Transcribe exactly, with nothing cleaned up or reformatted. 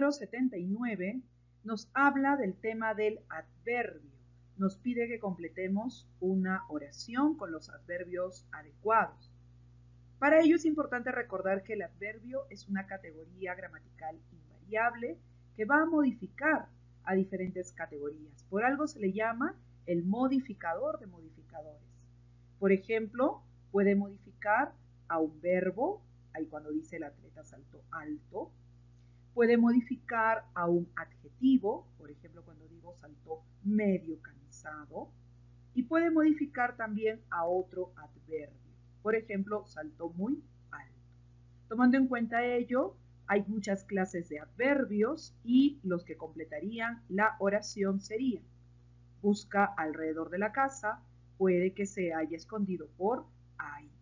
número setenta y nueve nos habla del tema del adverbio. Nos pide que completemos una oración con los adverbios adecuados. Para ello es importante recordar que el adverbio es una categoría gramatical invariable que va a modificar a diferentes categorías. Por algo se le llama el modificador de modificadores. Por ejemplo, puede modificar a un verbo, ahí cuando dice el atleta saltó alto. Puede modificar a un adjetivo, por ejemplo, cuando digo saltó medio cansado. Y puede modificar también a otro adverbio. Por ejemplo, saltó muy alto. Tomando en cuenta ello, hay muchas clases de adverbios y los que completarían la oración serían: busca alrededor de la casa, puede que se haya escondido por ahí.